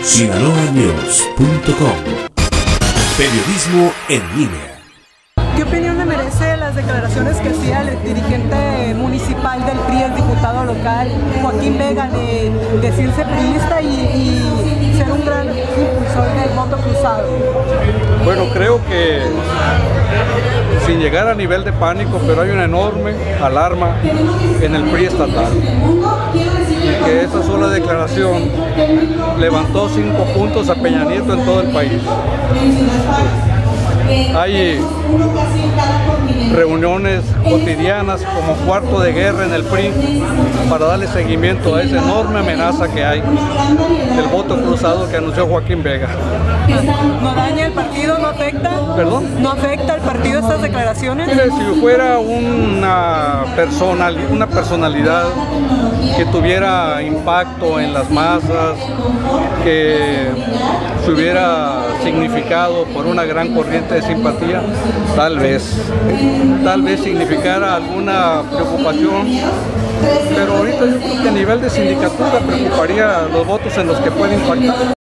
sinaloanews.com. Periodismo en línea. ¿Qué opinión le merece las declaraciones que hacía el dirigente municipal del PRI, el diputado local, Joaquín Vega, de decirse priista y ser un gran impulsor del voto cruzado? Bueno, creo que sin llegar a nivel de pánico, pero hay una enorme alarma en el PRI estatal. Y que esa sola declaración levantó 5 puntos a Peña Nieto en todo el país. Hay reuniones cotidianas como cuarto de guerra en el PRI para darle seguimiento a esa enorme amenaza que hay del voto cruzado que anunció Joaquín Vega. ¿No daña el partido? ¿No afecta? ¿Perdón? ¿No afecta al partido estas declaraciones? Mire, si fuera una personalidad que tuviera impacto en las masas, que se hubiera significado por una gran corriente de simpatía, tal vez significara alguna preocupación, pero ahorita yo creo que a nivel de sindicatura preocuparía los votos en los que puede impactar.